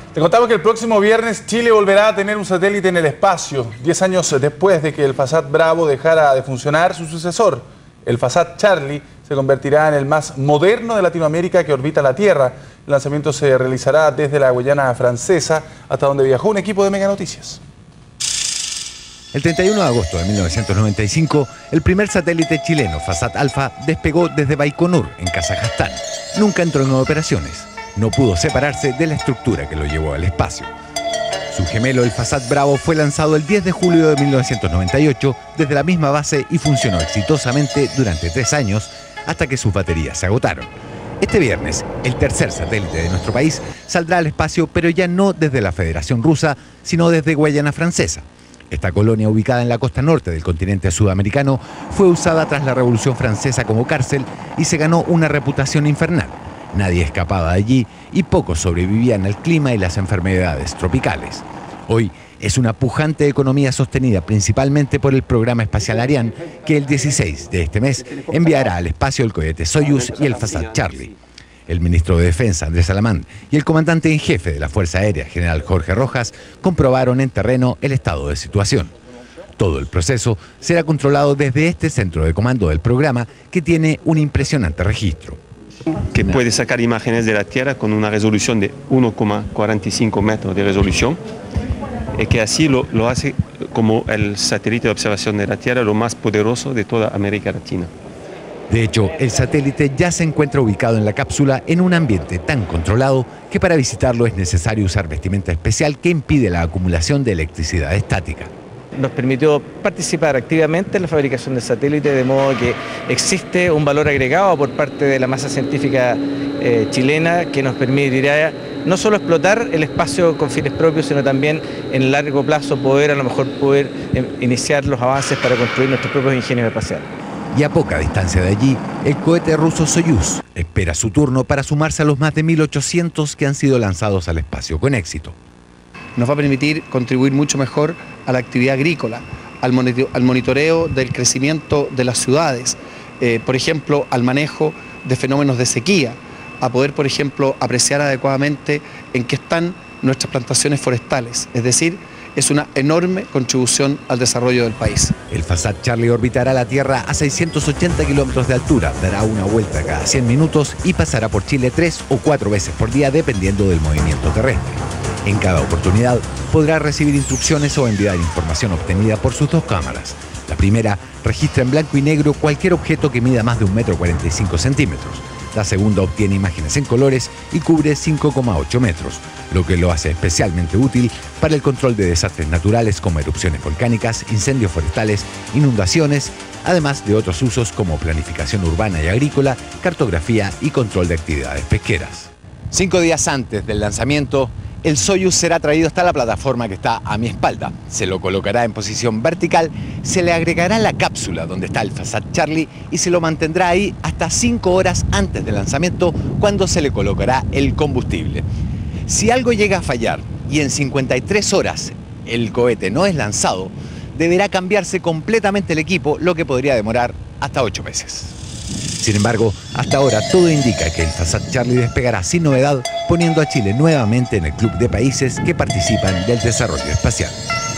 Te contamos que el próximo viernes Chile volverá a tener un satélite en el espacio, 10 años después de que el Fasat Bravo dejara de funcionar. Su sucesor, el Fasat Charlie, se convertirá en el más moderno de Latinoamérica que orbita la Tierra. El lanzamiento se realizará desde la Guayana Francesa, hasta donde viajó un equipo de Mega Noticias. El 31 de agosto de 1995, el primer satélite chileno, Fasat Alpha, despegó desde Baikonur, en Kazajstán. Nunca entró en operaciones. No pudo separarse de la estructura que lo llevó al espacio. Su gemelo, el Fasat Bravo, fue lanzado el 10 de julio de 1998 desde la misma base y funcionó exitosamente durante 3 años hasta que sus baterías se agotaron. Este viernes, el tercer satélite de nuestro país saldrá al espacio, pero ya no desde la Federación Rusa, sino desde Guayana Francesa. Esta colonia, ubicada en la costa norte del continente sudamericano, fue usada tras la Revolución Francesa como cárcel y se ganó una reputación infernal. Nadie escapaba de allí y pocos sobrevivían al clima y las enfermedades tropicales. Hoy es una pujante economía sostenida principalmente por el programa espacial Ariane, que el 16 de este mes enviará al espacio el cohete Soyuz y el Fasat Charlie. El ministro de Defensa, Andrés Alamán, y el comandante en jefe de la Fuerza Aérea, general Jorge Rojas, comprobaron en terreno el estado de situación. Todo el proceso será controlado desde este centro de comando del programa, que tiene un impresionante registro. Que puede sacar imágenes de la Tierra con una resolución de 1,45 metros de resolución, y que así lo hace como el satélite de observación de la Tierra lo más poderoso de toda América Latina. De hecho, el satélite ya se encuentra ubicado en la cápsula en un ambiente tan controlado que para visitarlo es necesario usar vestimenta especial que impide la acumulación de electricidad estática. Nos permitió participar activamente en la fabricación del satélite, de modo que existe un valor agregado por parte de la masa científica chilena que nos permitirá no solo explotar el espacio con fines propios, sino también en largo plazo poder iniciar los avances para construir nuestros propios ingenios espaciales. Y a poca distancia de allí, el cohete ruso Soyuz espera su turno para sumarse a los más de 1.800 que han sido lanzados al espacio con éxito. Nos va a permitir contribuir mucho mejor a la actividad agrícola, al monitoreo del crecimiento de las ciudades, por ejemplo, al manejo de fenómenos de sequía, a poder, por ejemplo, apreciar adecuadamente en qué están nuestras plantaciones forestales, es decir, es una enorme contribución al desarrollo del país. El Fasat Charlie orbitará la Tierra a 680 kilómetros de altura, dará una vuelta cada 100 minutos y pasará por Chile 3 o 4 veces por día dependiendo del movimiento terrestre. En cada oportunidad podrá recibir instrucciones o enviar información obtenida por sus 2 cámaras. La primera registra en blanco y negro cualquier objeto que mida más de 1,45 m. La segunda obtiene imágenes en colores y cubre 5,8 metros, lo que lo hace especialmente útil para el control de desastres naturales como erupciones volcánicas, incendios forestales, inundaciones, además de otros usos como planificación urbana y agrícola, cartografía y control de actividades pesqueras. 5 días antes del lanzamiento, el Soyuz será traído hasta la plataforma que está a mi espalda. Se lo colocará en posición vertical, se le agregará la cápsula donde está el Fasat Charlie y se lo mantendrá ahí hasta 5 horas antes del lanzamiento, cuando se le colocará el combustible. Si algo llega a fallar y en 53 horas el cohete no es lanzado, deberá cambiarse completamente el equipo, lo que podría demorar hasta 8 meses. Sin embargo, hasta ahora todo indica que el Fasat Charlie despegará sin novedad, poniendo a Chile nuevamente en el club de países que participan del desarrollo espacial.